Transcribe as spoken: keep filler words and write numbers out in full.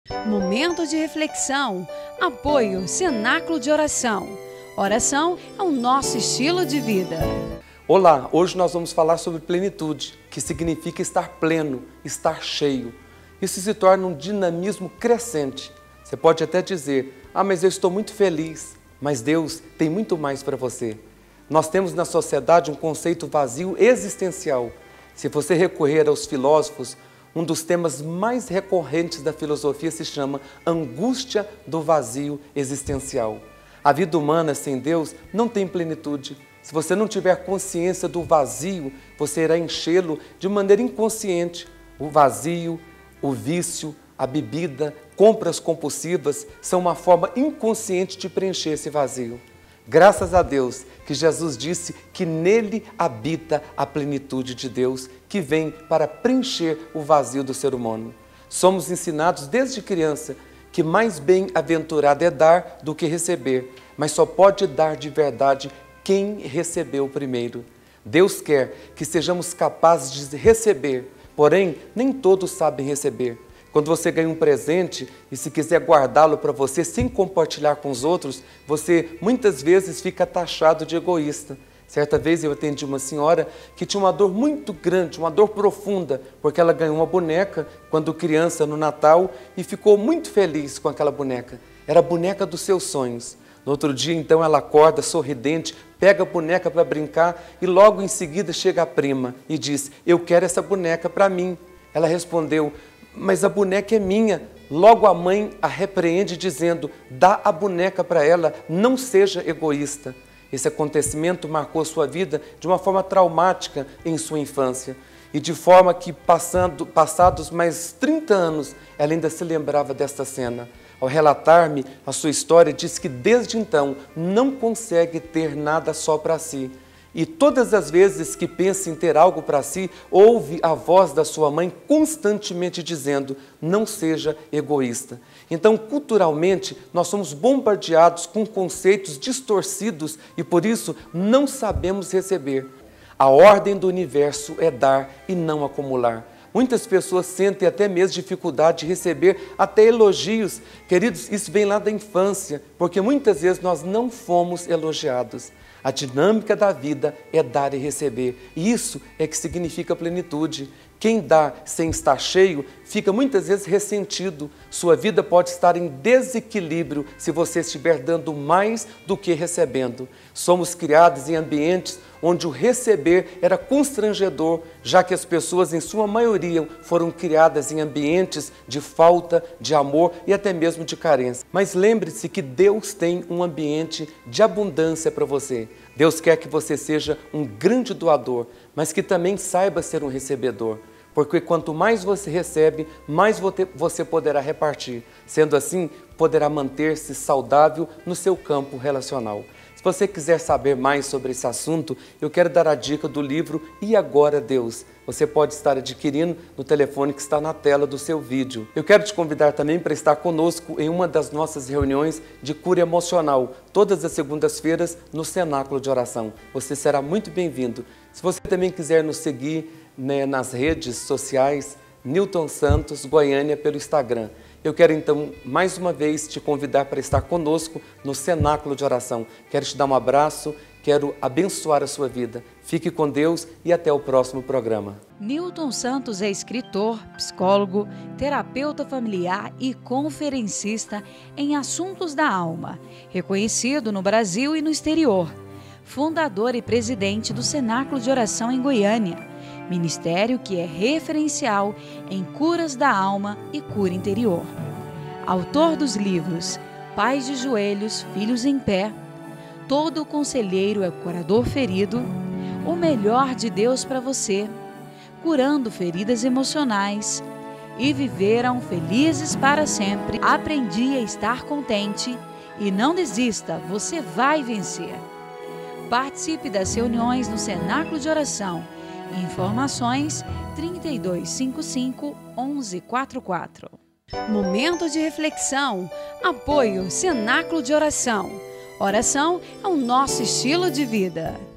Momento de reflexão. Apoio Cenáculo de Oração. Oração é o nosso estilo de vida. Olá, hoje nós vamos falar sobre plenitude, que significa estar pleno, estar cheio. Isso se torna um dinamismo crescente. Você pode até dizer, ah, mas eu estou muito feliz, mas Deus tem muito mais para você. Nós temos na sociedade um conceito vazio existencial. Se você recorrer aos filósofos, um dos temas mais recorrentes da filosofia se chama angústia do vazio existencial. A vida humana sem Deus não tem plenitude. Se você não tiver consciência do vazio, você irá enchê-lo de maneira inconsciente. O vazio, o vício, a bebida, compras compulsivas são uma forma inconsciente de preencher esse vazio. Graças a Deus que Jesus disse que nele habita a plenitude de Deus, que vem para preencher o vazio do ser humano. Somos ensinados desde criança que mais bem-aventurado é dar do que receber, mas só pode dar de verdade quem recebeu primeiro. Deus quer que sejamos capazes de receber, porém nem todos sabem receber. Quando você ganha um presente e se quiser guardá-lo para você sem compartilhar com os outros, você muitas vezes fica taxado de egoísta. Certa vez eu atendi uma senhora que tinha uma dor muito grande, uma dor profunda, porque ela ganhou uma boneca quando criança no Natal e ficou muito feliz com aquela boneca. Era a boneca dos seus sonhos. No outro dia, então, ela acorda sorridente, pega a boneca para brincar e logo em seguida chega a prima e diz, eu quero essa boneca para mim. Ela respondeu, mas a boneca é minha. Logo a mãe a repreende dizendo, dá a boneca para ela, não seja egoísta. Esse acontecimento marcou sua vida de uma forma traumática em sua infância. E de forma que, passando, passados mais trinta anos, ela ainda se lembrava desta cena. Ao relatar-me a sua história, diz que desde então não consegue ter nada só para si. E todas as vezes que pensa em ter algo para si, ouve a voz da sua mãe constantemente dizendo, não seja egoísta. Então, culturalmente, nós somos bombardeados com conceitos distorcidos e, por isso, não sabemos receber. A ordem do universo é dar e não acumular. Muitas pessoas sentem até mesmo dificuldade de receber até elogios. Queridos, isso vem lá da infância, porque muitas vezes nós não fomos elogiados. A dinâmica da vida é dar e receber. E isso é que significa plenitude. Quem dá sem estar cheio fica muitas vezes ressentido. Sua vida pode estar em desequilíbrio se você estiver dando mais do que recebendo. Somos criados em ambientes onde o receber era constrangedor, já que as pessoas, em sua maioria, foram criadas em ambientes de falta, de amor e até mesmo de carência. Mas lembre-se que Deus tem um ambiente de abundância para você. Deus quer que você seja um grande doador, mas que também saiba ser um recebedor. Porque quanto mais você recebe, mais você poderá repartir. Sendo assim, poderá manter-se saudável no seu campo relacional. Se você quiser saber mais sobre esse assunto, eu quero dar a dica do livro E Agora Deus. Você pode estar adquirindo no telefone que está na tela do seu vídeo. Eu quero te convidar também para estar conosco em uma das nossas reuniões de cura emocional, todas as segundas-feiras no Cenáculo de Oração. Você será muito bem-vindo. Se você também quiser nos seguir, né, nas redes sociais, Newton Santos Goiânia pelo Instagram. Eu quero então, mais uma vez, te convidar para estar conosco no Cenáculo de Oração. Quero te dar um abraço, quero abençoar a sua vida. Fique com Deus e até o próximo programa. Newton Santos é escritor, psicólogo, terapeuta familiar e conferencista em assuntos da alma, reconhecido no Brasil e no exterior. Fundador e presidente do Cenáculo de Oração em Goiânia. Ministério que é referencial em curas da alma e cura interior. Autor dos livros Pais de Joelhos, Filhos em Pé, Todo o Conselheiro é o Curador Ferido, O Melhor de Deus para Você, Curando Feridas Emocionais e Viveram Felizes para Sempre. Aprendi a estar contente e não desista, você vai vencer. Participe das reuniões no Cenáculo de Oração. Informações trinta e dois cinquenta e cinco, onze quarenta e quatro. Momento de reflexão. Apoio Cenáculo de Oração. Oração é o nosso estilo de vida.